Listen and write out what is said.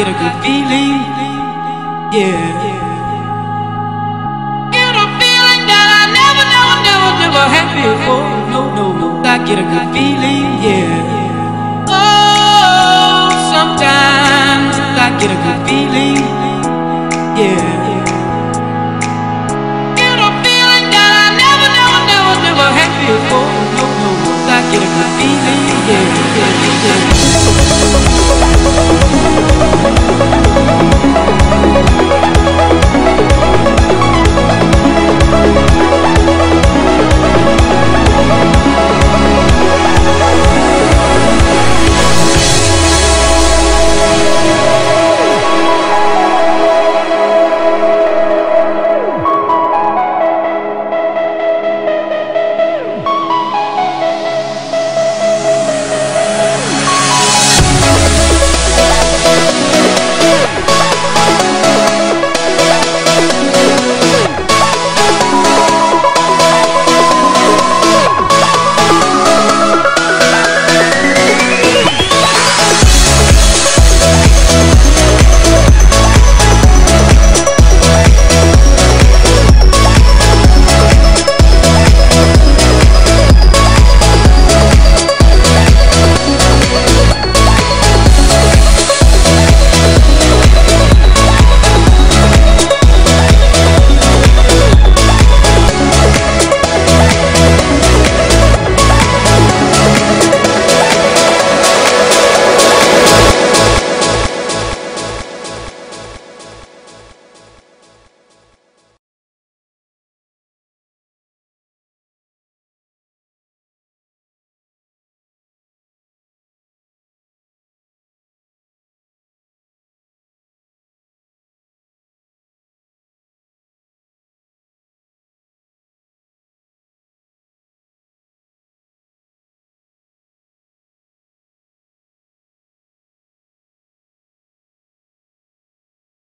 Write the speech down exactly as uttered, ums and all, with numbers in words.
get a good feeling, yeah. Get a feeling that I never, never, never, never had before. No, no, no, I get a good feeling, yeah. Oh, sometimes I get a good feeling, yeah. Get a feeling that I never, never, never, never had before. No, no, no, I get a good feeling.